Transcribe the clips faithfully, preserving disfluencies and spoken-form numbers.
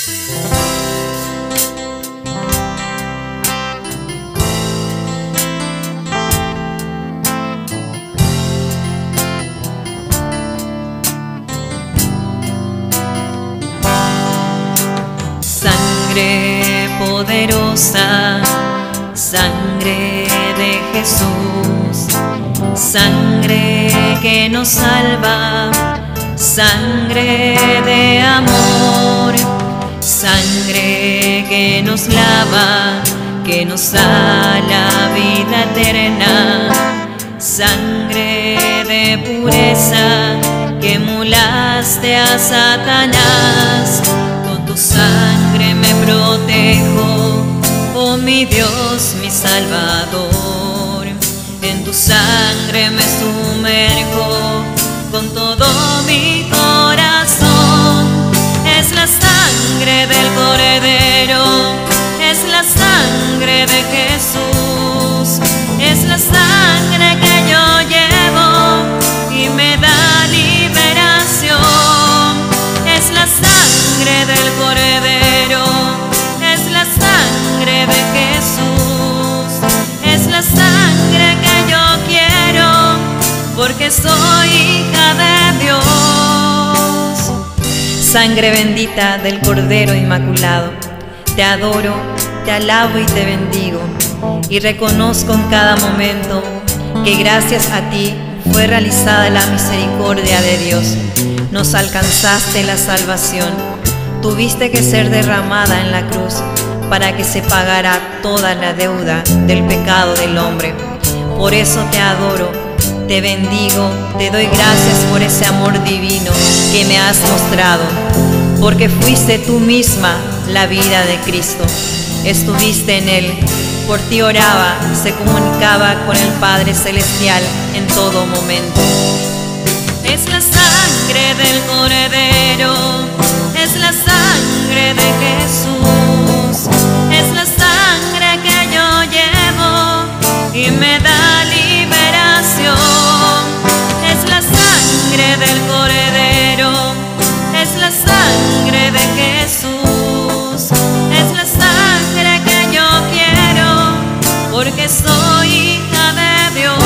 Sangre poderosa, sangre de Jesús, sangre que nos salva, sangre de amor, sangre que nos lava, que nos da la vida eterna, sangre de pureza que emulaste a Satanás. Con tu sangre me protejo, oh mi Dios, mi Salvador. En tu sangre me sumerjo con todo mi corazón. Es la sangre del Cordero, es la sangre de Jesús, es la sangre que yo llevo y me da liberación. Es la sangre del Cordero, es la sangre de Jesús, es la sangre que yo quiero, porque soy hija de Dios. Sangre bendita del Cordero Inmaculado, te adoro, te alabo y te bendigo, y reconozco en cada momento que gracias a ti fue realizada la misericordia de Dios. Nos alcanzaste la salvación, tuviste que ser derramada en la cruz para que se pagara toda la deuda del pecado del hombre. Por eso te adoro, te bendigo, te doy gracias por ese amor divino que me has mostrado, porque fuiste tú misma la vida de Cristo. Estuviste en Él, por ti oraba, se comunicaba con el Padre Celestial en todo momento. Es la sangre del Cordero, es la sangre de Jesús, es la sangre que yo llevo y me da liberación. Es la sangre del Cordero, es la sangre de Jesús, es la sangre que yo quiero, porque soy hija de Dios.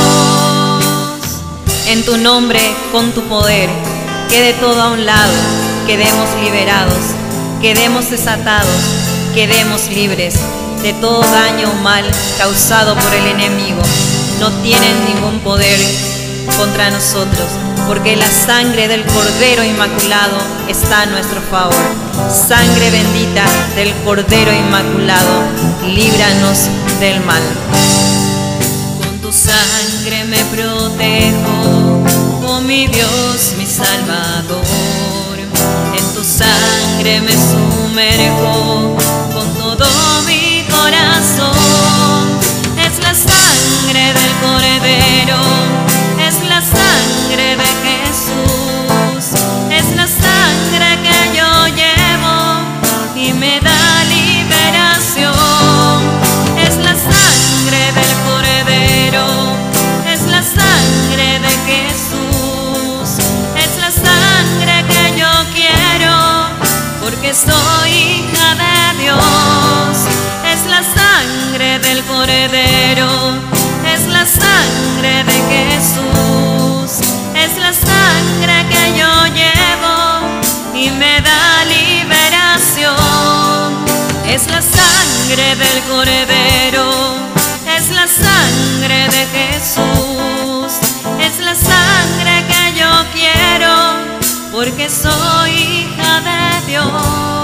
En tu nombre, con tu poder, quede todo a un lado, quedemos liberados, quedemos desatados, quedemos libres de todo daño o mal causado por el enemigo. No tienen ningún poder contra nosotros, porque la sangre del Cordero Inmaculado está a nuestro favor. Sangre bendita del Cordero Inmaculado, líbranos del mal. Con tu sangre me protejo, oh mi Dios, mi Salvador. En tu sangre me sumerjo con todo mi corazón. Es la sangre del Cordero, es la sangre de Jesús, es la sangre que yo llevo y me da liberación. Es la sangre del Cordero, es la sangre de Jesús, es la sangre que yo quiero, porque soy hija de Dios. Es la sangre del Cordero, es la sangre de Jesús, es la sangre que yo llevo y me da liberación. Es la sangre del Cordero, es la sangre de Jesús, es la sangre que yo quiero, porque soy hija de Dios.